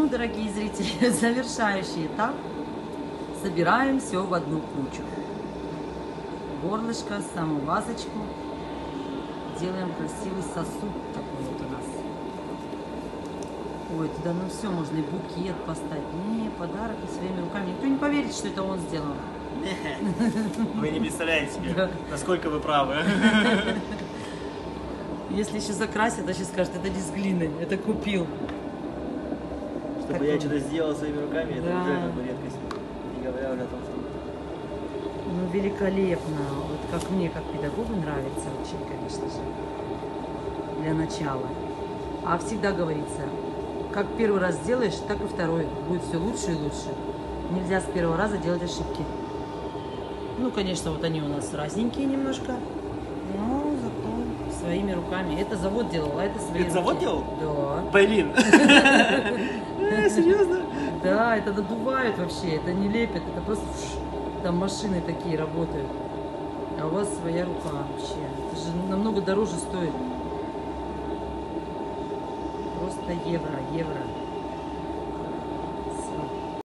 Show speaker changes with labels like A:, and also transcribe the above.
A: итогом, дорогие зрители, завершающий этап. Собираем все в одну кучу. Горлышко, саму вазочку. Делаем красивый сосуд такой вот у нас. Ой, туда ну все, можно и букет поставить. Не, подарок и своими руками. Никто не поверит, что это он сделал.
B: Вы не представляете себе, насколько вы правы.
A: Если еще закрасят, то сейчас скажут, это не с глины, это купил.
B: Чтобы я что-то сделал своими руками, это
A: Да.
B: уже как бы редкость. Не говоря уже о том, что...
A: Ну, великолепно. Вот как мне, как педагогу, нравится очень, конечно же. Для начала. А всегда говорится, как первый раз сделаешь, так и второй. Будет все лучше и лучше. Нельзя с первого раза делать ошибки. Ну, конечно, вот они у нас разненькие немножко. Но зато своими руками. Это завод делал, а это свои
B: Это завод
A: руки.
B: делал?
A: Да.
B: Блин! Серьезно?
A: Да, это надувают вообще, это не лепят, это просто там машины такие работают. А у вас своя рука вообще. Это же намного дороже стоит. Просто евро.